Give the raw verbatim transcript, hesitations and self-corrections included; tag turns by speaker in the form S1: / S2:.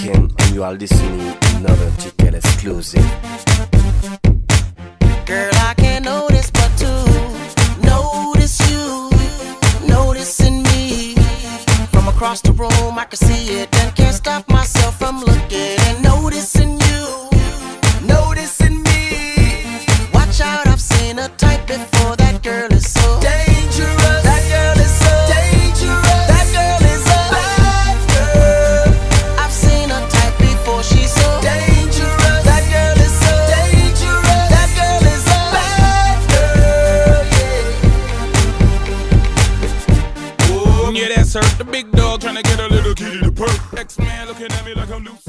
S1: Ken, and you are listening to another T K L exclusive.
S2: Girl, I can't notice but to notice you, noticing me. From across the room I can see it and can't stop myself from looking and noticing you, noticing me. Watch out, I've seen a type before. That girl is so dangerous. That girl is so dangerous. That girl is a bad girl. I've seen a type before. She's so dangerous. That girl is so dangerous. That girl is a bad girl. Yeah.
S3: Oh, yeah, that's her. The big dog trying to get a little kitty to perk. X-Man looking at me like I'm loose.